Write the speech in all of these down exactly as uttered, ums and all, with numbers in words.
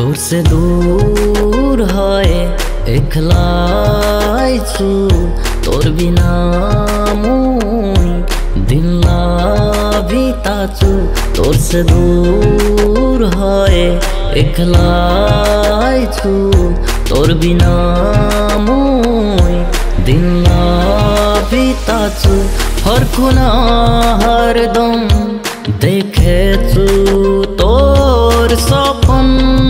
তোর সে দূর হয় একলাই ছু তোর বিনা মুই দিন লাভিতাছু তোর সে দূর হয় একলাই ছু তোর বিনা মুই দিন লাভিতাছু हर खुना हर दम देखेछु तोर सपन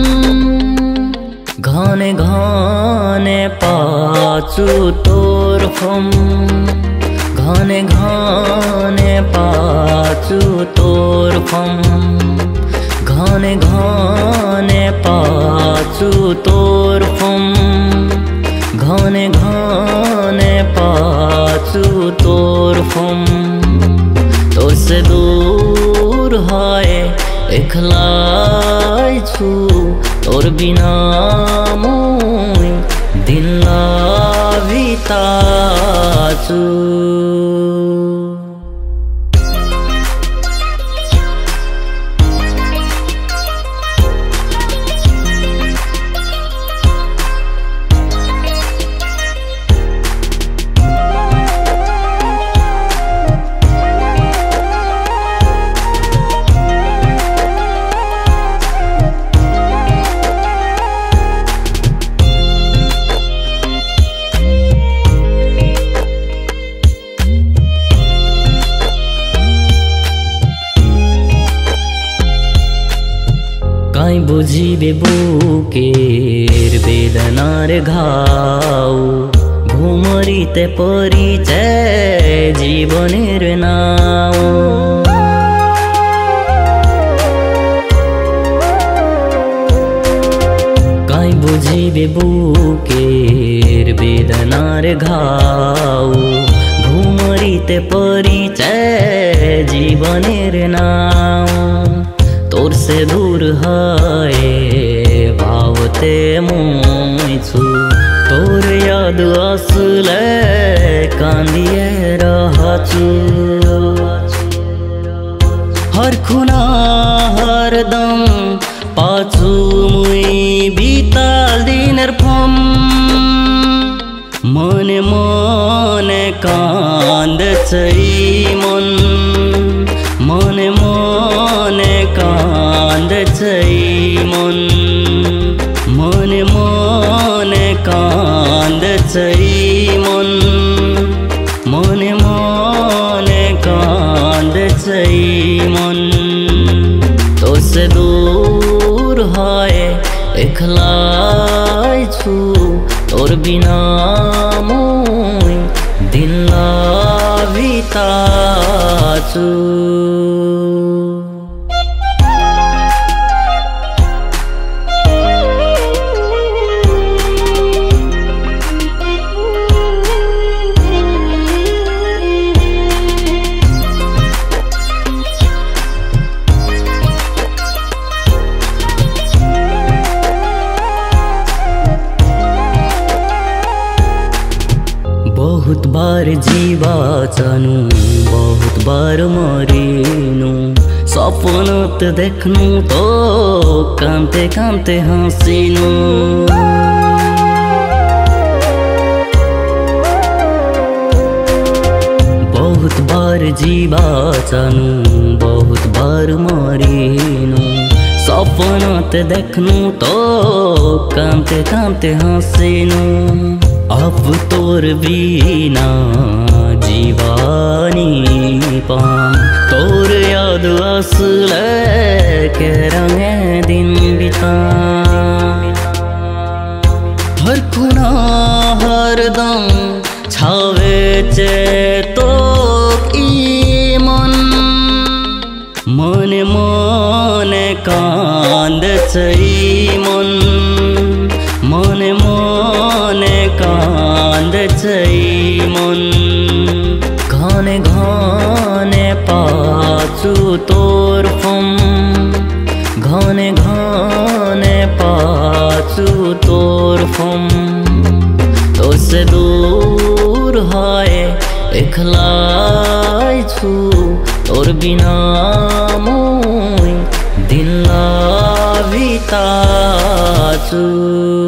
घने घने पाचु तोर फम घने घने पाचु तोर फम घने घने पाचु तोर फम घने घने पाचु तोर फम तोर से दूर है एकलाई छु तोर बिना मुई दिन लाविताछु। काई बुझिबे बुकेर बेदनार घाव घुमरिते परिचय जीवनेर नाव काई बुझिबे बुकेर बेदनार घाव घुमरिते परिचय जीवनेर नाव तोर से दूर है भावते मुई छु तोर याद आसले कांदिए रहछु हर खुना हर दम पाछू मुई बीताल दिनर फम मने मने कांद छई मन मने मने कांद छई मन मने मने कांद छई मन मने मने कांद छई मन तोर से दूर है एकलाई छु तोर बिना मुई दिन लाविताछु। बहुत बार जीवा चानु बहुत बार मरिनु सपनत देखनु तो कांते कांते हंसिनु बहुत बार जीवा चानु बहुत बार मरिनु सपनत देखनु तो कांते कांते हंसिनु अब तोर बिना जीवानी पाम तोर याद आसले के रंगे दिन बिता हर खुना हर दम छावे चे तो ई मन मने मने कांद छई मन मने मने कांद छई मन घने घने पाचु तोर फम घने घने पाचु तोर फम तोर से दूर है एकलाई छु तोर बिना मुई दिन लाविताछु। छु।